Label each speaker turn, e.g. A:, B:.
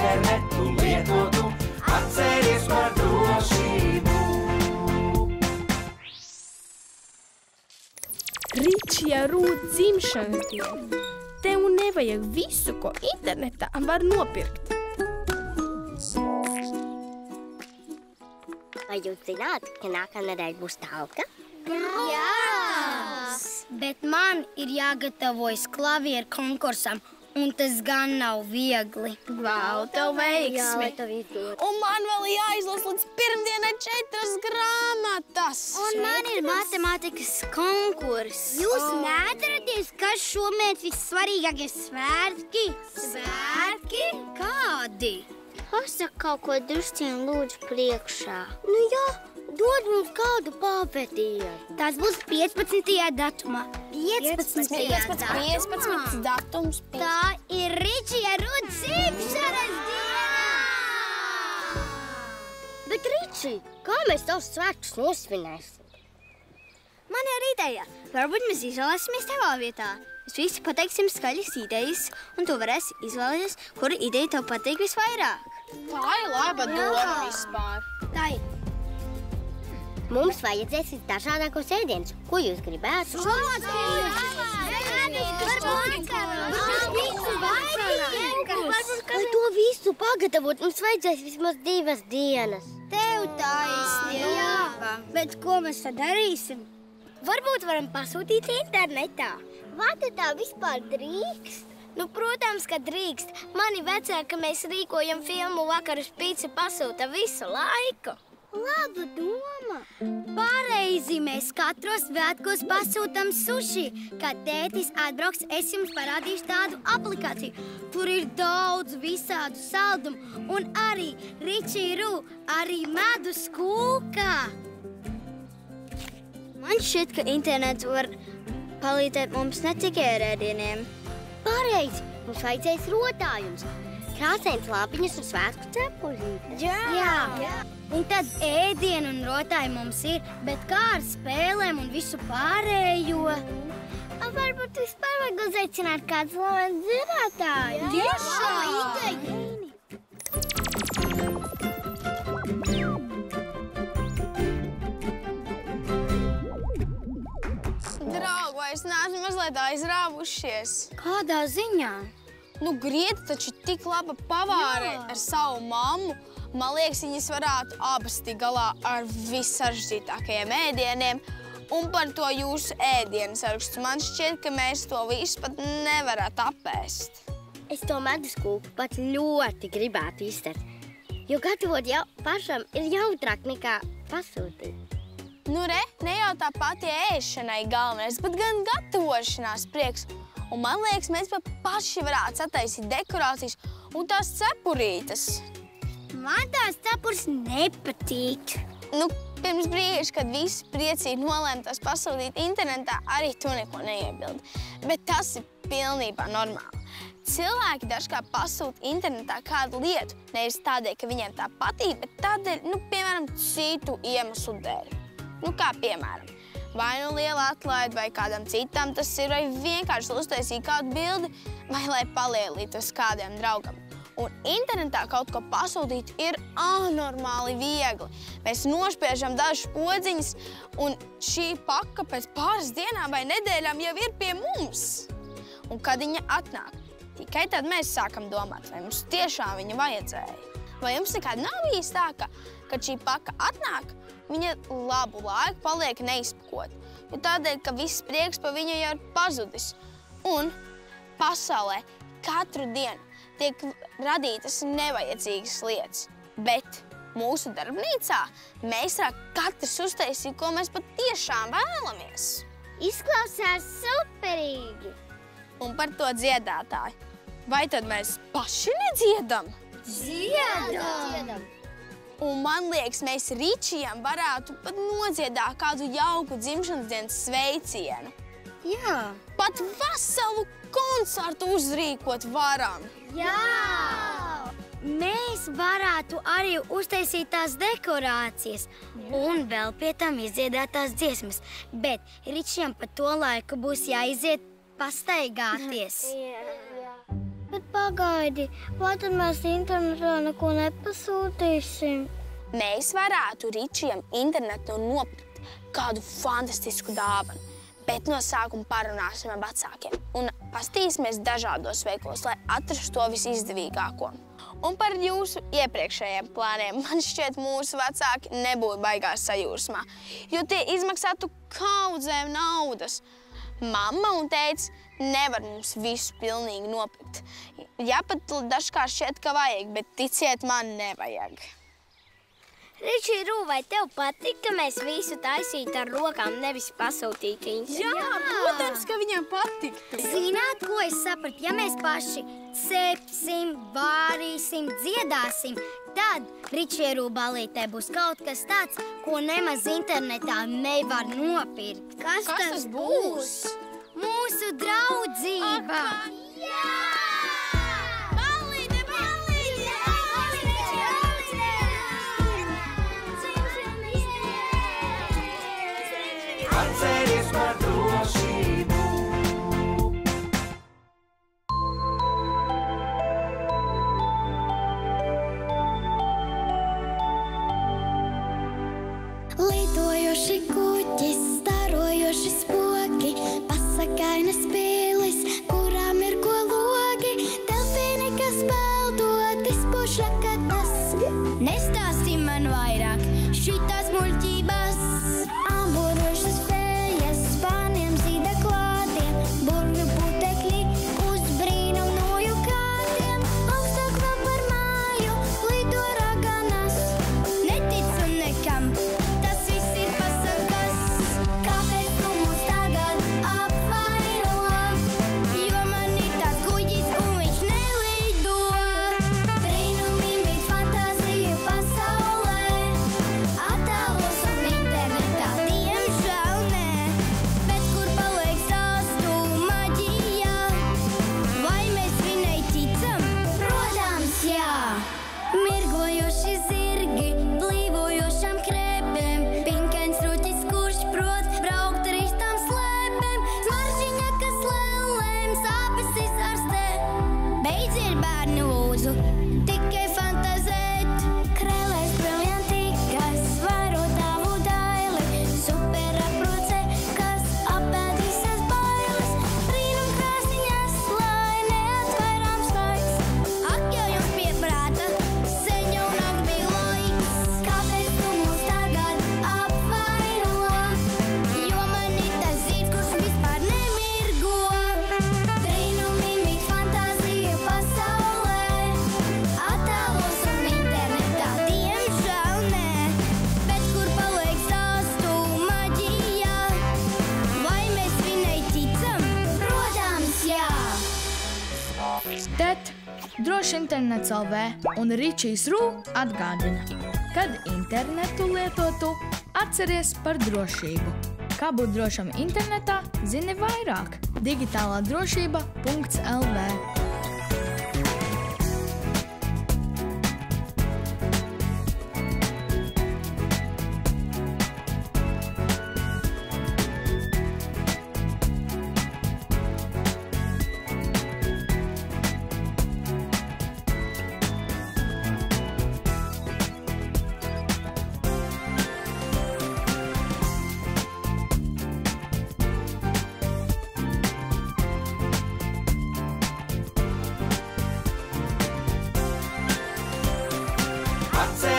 A: internetu lietotu, atceries par drošību.
B: Ričija Rūt dzimšanas diena. Tev nevajag visu, ko internetā var nopirkt.
C: Vai jūs zināt, ka nākamnedēļ būs tauka?
D: Jā! Bet man ir jāgatavojas klavieru konkursam, un tas gan nav viegli.
B: Vau, tev veiksmi!
E: Un man vēl jāizlas līdz pirmdienai 4 grāmatas.
D: Un man ir matemātikas konkurss. Jūs neatceraties, kas šomēnes vissvarīgākie svētki? Svētki? Kādi?
C: Pasaka kaut ko drusciņu lūdzu priekšā.
D: Nu jā, dod mums kādu pāpētīju. Tas būs 15. datumā.
E: 15 datums.
D: Tā ir Ričija Rūt dzimšanas diena!
C: Bet, Riči, kā mēs tavus svētkus nosvinēsim?
D: Man ir ideja. Varbūt mēs izvēlēsimies tevā vietā. Mēs visi pateiksim skaļas idejas, un tu varēsi izvēlēties, kura ideja tev patīk visvairāk.
E: Tā ir laba doma vispār.
D: Tā ir.
C: Mums vajadzēs dažādākos ēdienus. Ko jūs gribētu? Lai to visu pagatavot, mums vajadzēs vismaz 2 dienas.
D: Tev taisnība. Bet ko mēs tad darīsim? Varbūt varam pasūtīt internetā.
C: Vai tā vispār drīkst?
D: Nu, protams, ka drīkst. Mani vecāki, ka mēs rīkojam filmu Vakarus pīci pasūta visu laiku.
C: Laba doma!
D: Pareizi, mēs katros svētkos pasūtam suši. Kad tētis atbrauks, es jums parādīšu tādu aplikāciju. Tur ir daudz visādu saldumu un arī Ričija Rūt, arī medus kūka. Man šķiet, ka internets var palīdzēt mums ne tikai ar ēdieniem.
C: Pareizi! Mums vajadzēs rotājums. Krāsains lapiņas un svētku cepurītes.
D: Jā. Un tad ēdienu un rotāji mums ir, bet kā ar spēlēm un visu pārējo?
C: Varbūt vispār vajag uzaicināt kādu slavenu dziedātāju.
D: Tiešām!
E: Draugi, vai es neesmu mazliet aizrāvušies?
D: Kādā ziņā?
E: Nu, Grieta taču tik laba pavāre ar savu mammu. Man liekas, viņas varētu abas tik galā ar vissaržģītākajiem ēdieniem. Un par to jūsu ēdienu sarakstu man šķiet, ka mēs to visu pat nevarētu apēst.
C: Es to medus kūku pat ļoti gribētu iztert, jo gatavot jau pašam ir jautrāk nekā pasūtīt.
E: Nu, ne jau tā pati ēšanai galvenais, bet gan gatavošanās prieks. Un man liekas, mēs pat paši varētu sataisīt dekorācijas un tās cepurītes.
D: Man tās cepures nepatīk.
E: Nu, pirms brīža, kad visi priecīgi nolēma tās pasūtīt internetā, arī tu neko neiebildi. Bet tas ir pilnībā normāli. Cilvēki dažkārt pasūta internetā kādu lietu, nevis tādēļ, ka viņiem tā patīk, bet tādēļ, piemēram, citu iemeslu dēļ. Kā piemēram, vai nu liela atlaide, vai kādam citam tas ir, vai vienkārši uztaisīt kādu bildi, vai lai palielītos kādiem draugam. Un internetā kaut ko pasūtīt ir anormāli viegli. Mēs nošpiežam dažas podziņas, un šī paka pēc pāris dienām vai nedēļām jau ir pie mums. Un kad viņa atnāk, tikai tad mēs sākam domāt, vai mums tiešām viņa vajadzēja. Vai jums nekad nav bijis tā, ka, kad šī paka atnāk, viņa labu laiku paliek neizpakot, jo tādēļ, ka viss prieks par viņu jau ir pazudis. Un pasaulē katru dienu tiek radītas nevajadzīgas lietas, bet mūsu darbnīcā mēs katrs uztaisīt, ko mēs patiešām vēlamies.
C: Izklausās superīgi!
E: Un par to dziedātāju. Vai tad mēs paši nedziedam?
D: Dziedam!
E: Un man liekas, mēs Ričijam varētu pat nodziedāt kādu jauku dzimšanas dienas sveicienu.
D: Jā.
E: Pat veselu koncertu uzrīkot varam.
D: Jā! Mēs varētu arī uztaisīt tās dekorācijas un vēl pie tam izdziedāt tās dziesmas. Bet Ričijam pa to laiku būs jāiziet pastaigāties.
C: Bet
D: Pagaidi, vai tad mēs internetā neko nepasūtīsim?
E: Mēs varētu Ričijam internetā nopirkt kādu fantastisku dāvanu, bet no sākuma parunāsim ar vecākiem un pastīsimies dažādos veiklos, lai atrastu to visizdevīgāko. Un par jūsu iepriekšējiem plāniem, man šķiet, mūsu vecāki nebūtu baigās sajūsmā, jo tie izmaksātu kaudzēm naudas. Mamma un tētis nevar mums visu pilnīgi nopirkt. Ja pat dažkārt šķiet, ka vajag, bet ticiet man, nevajag.
C: Riči, Rū, vai tev patīk, ka mēs visu taisītu ar rokām, nevis pasūtītu internetā?
E: Jā, protams, ka viņam patiktu.
D: Zināt, ko es sapratu? Ja mēs paši cepsim, vārīsim, dziedāsim, tad Ričieru balītē būs kaut kas tāds, ko nemaz internetā nevar nopirkt.
E: Kas tas būs?
D: Mūsu draudzība! Jā!
A: Atceries par drošību.
D: Lidojoši kuģis, starojoši spoki, pasakainas pīlis, kurām ir ko logi, delfīni, kas peldot, izpušakatas. Nestāsti man vairāk šitās muļķības. Amburošas fējas, spāniem zīda klātiem, burvju putekļi uz brīnum noju kātiem. Augstāk vēl par māju lido raganas. Neticu nekam, tas viss ir pasakas. Kāpēc tu mūs tagad apvaino? Jo man ir tāds kuģis un viņš nelido. Brīnumiem bija fantāzija pasaulē. Attēlos un internetā, diemžēl nē. Bet kur paliek stāstu maģija? Vai mēs viņai ticam? Protams, jā! Mirgojoši zirgi, blīvojošām krēpēm, pinkains ruķis, kurš prot braukt ar īstām slēpēm, smaržiņa, kas lēlēm sāpes izārstē. Beidziet, bērni, lūdzu, tikai fantazēt. Krēlēs briljanti, kas varo tavu daili, superaproce, kas apēd visas bailes, brīnum krāsiņas, lai neatvairām skaits. Ak, jau jums pieprāta, sen jau nāk bija laiks. Kāpēc tu mūs tagad apvaino? Jo man ir tas zīds, kurš vispār nemirgo. Brīnumiem ir fantāzija pasaulē. Attēlos un internetā, diemžēl nē. Bet kur paliek stāstu maģija? Vai mēs viņai ticam? Protams, jā!
B: Tēt, droši internets LV un Ričijs Rū atgādina, kad internetu lietotu, atceries par drošību. Kā būt drošam internetā, zini vairāk. Digitālā drošība.lv.
A: Atceries